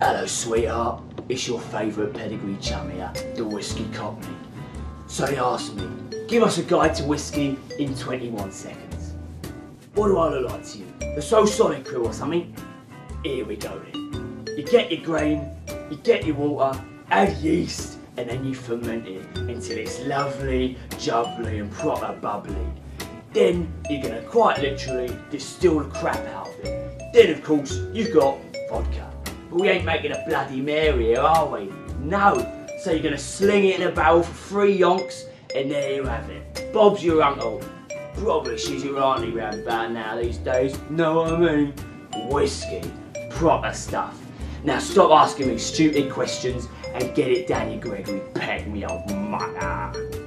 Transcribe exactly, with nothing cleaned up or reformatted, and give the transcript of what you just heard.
Hello, sweetheart. It's your favourite pedigree chum here, the Whiskey Cockney. So he asked me, give us a guide to whiskey in twenty-one seconds. What do I look like to you? The So Solid Crew or something? Here we go then. You get your grain, you get your water, add yeast, and then you ferment it until it's lovely, jubbly and proper bubbly. Then you're going to quite literally distill the crap out of it. Then of course you've got vodka. But we ain't making a Bloody Mary here, are we? No. So you're going to sling it in a barrel for three yonks, and there you have it. Bob's your uncle. Probably she's your auntie round about now these days. Know what I mean? Whiskey. Proper stuff. Now stop asking me stupid questions and get it down your Gregory Peck, me old mucker.